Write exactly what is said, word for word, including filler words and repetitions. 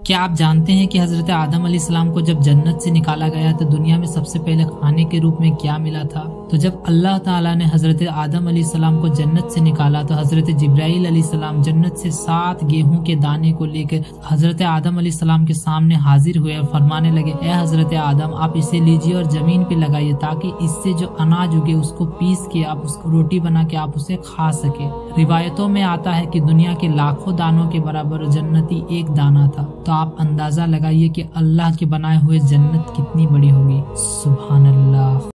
क्या आप जानते हैं कि हजरत आदम अलैहिस्सलाम को जब जन्नत से निकाला गया तो दुनिया में सबसे पहले खाने के रूप में क्या मिला था? तो जब अल्लाह ताला ने हजरत आदम अलैहिस्सलाम को जन्नत से निकाला तो हजरत जिब्राइल अलैहिस्सलाम जन्नत से सात गेहूं के दाने को लेकर हजरत आदम अलैहिस्सलाम के सामने हाजिर हुए और फरमाने लगे, ए हजरत आदम, आप इसे लीजिए और जमीन पे लगाइए ताकि इससे जो अनाज उगे उसको पीस के आप उसको रोटी बना के आप उसे खा सके। रिवायतों में आता है कि दुनिया के लाखों दानों के बराबर जन्नती एक दाना था। तो आप अंदाजा लगाइए कि अल्लाह के बनाए हुए जन्नत कितनी बड़ी होगी। सुभान अल्लाह।